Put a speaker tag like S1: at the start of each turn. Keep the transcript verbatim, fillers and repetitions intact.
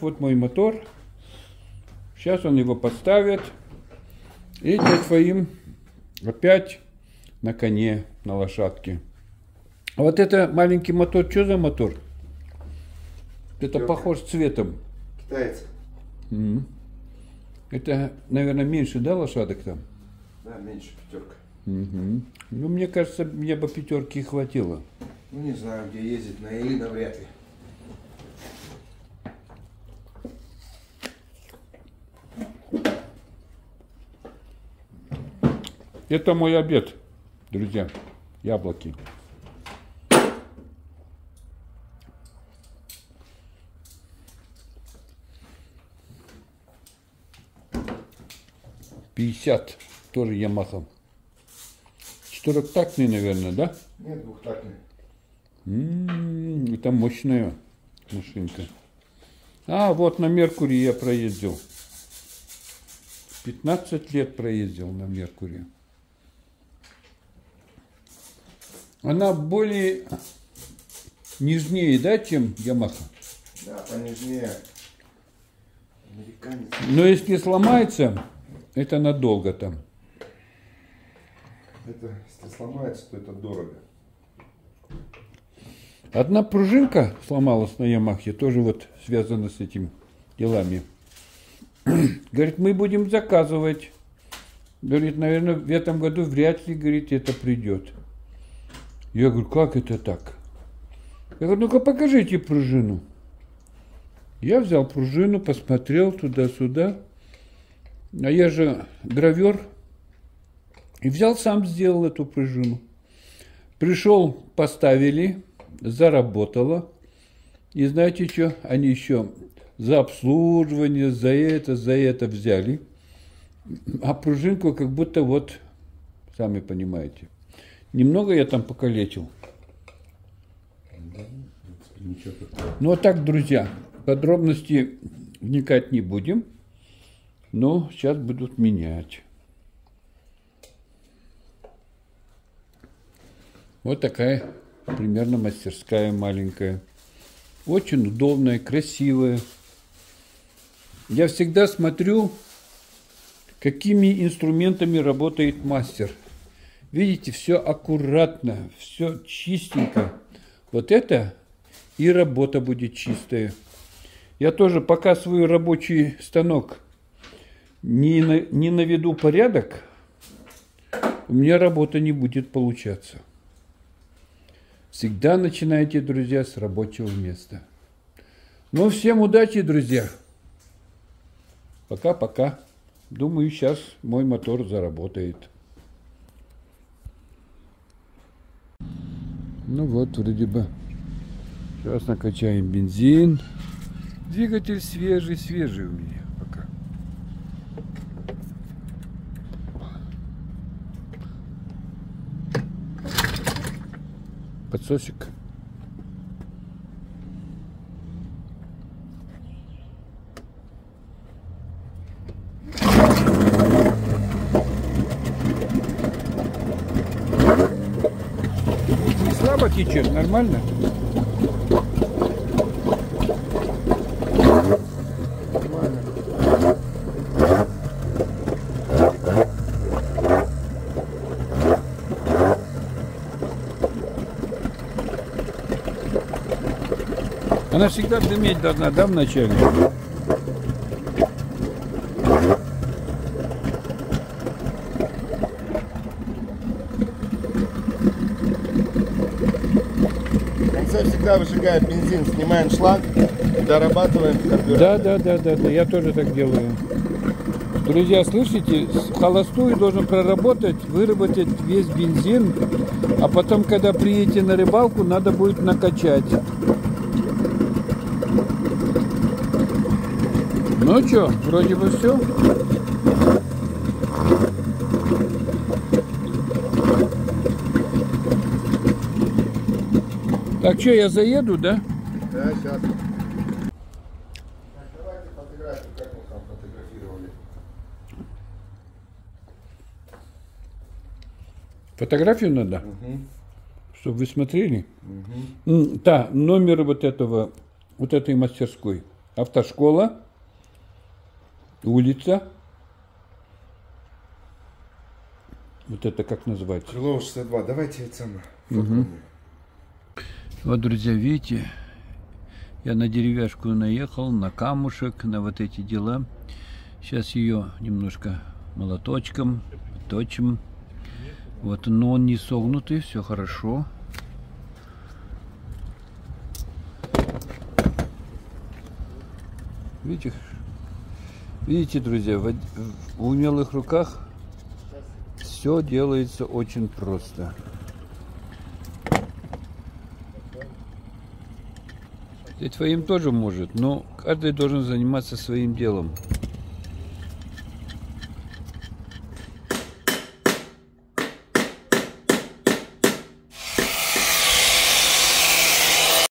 S1: вот мой мотор. Сейчас он его подставит. И дядь Фаим опять на коне, на лошадке. А вот это маленький мотор, что за мотор? Это
S2: Пятерка.
S1: Похож цветом.
S2: Китайцы.
S1: Mm-hmm. Это, наверное, меньше, да, лошадок там?
S2: Да, меньше пятерка.
S1: Mm-hmm. Ну, мне кажется, мне бы пятерки хватило.
S2: Ну, не знаю, где ездить, на Элина вряд ли.
S1: Это мой обед, друзья. Яблоки. пятьдесят, тоже Ямаха. Четырехтактный, наверное, да?
S2: Нет, двухтактный.
S1: М-м, это мощная машинка. А, вот на Меркурии я проездил. пятнадцать лет проездил на Меркурии. Она более нежнее, да, чем Ямаха?
S2: Да, понежнее. Американец.
S1: Но если сломается, это надолго там.
S2: Это, если сломается, то это дорого.
S1: Одна пружинка сломалась на Ямахе, тоже вот связана с этими делами. Говорит, мы будем заказывать. Говорит, наверное, в этом году вряд ли, говорит, это придет. Я говорю, как это так? Я говорю, ну-ка покажите пружину. Я взял пружину, посмотрел туда-сюда. А я же гравер. И взял, сам сделал эту пружину. Пришел, поставили, заработало. И знаете что? Они еще за обслуживание, за это, за это взяли. А пружинку как будто вот, сами понимаете. Немного я там покалечил. Ну а так, друзья, подробности вникать не будем. Но сейчас будут менять. Вот такая примерно мастерская маленькая. Очень удобная, красивая. Я всегда смотрю, какими инструментами работает мастер. Видите, все аккуратно, все чистенько. Вот это и работа будет чистая. Я тоже, пока свой рабочий станок не, на, не наведу порядок, у меня работа не будет получаться. Всегда начинайте, друзья, с рабочего места. Ну, всем удачи, друзья. Пока-пока. Думаю, сейчас мой мотор заработает. Ну вот, вроде бы. Сейчас накачаем бензин. Двигатель свежий-свежий у меня пока. Подсосик. Не слабо течет, нормально? Она всегда дыметь должна, да, вначале?
S2: В конце всегда выжигаем бензин, снимаем шланг и дорабатываем карбюратор.
S1: Да, да, да, да, да, я тоже так делаю. Друзья, слышите, холостую должен проработать, выработать весь бензин, а потом, когда приедете на рыбалку, надо будет накачать. Ну что, вроде бы все. Так что, я заеду, да?
S2: Да, сейчас. Так, давайте фотографию, как мы там фотографировали.
S1: Фотографию надо,
S2: Угу.
S1: чтобы вы смотрели.
S2: Угу.
S1: Да, номер вот этого, вот этой мастерской. Автошкола. Улица. Вот это как называется?
S2: Крылова шестьдесят два. Давайте это самое.
S1: Угу. Вот, друзья, видите, я на деревяшку наехал, на камушек, на вот эти дела. Сейчас ее немножко молоточком точим. Вот, но он не согнутый, все хорошо. Видите, видите, друзья, в, в умелых руках все делается очень просто. И твоим тоже может, но каждый должен заниматься своим делом.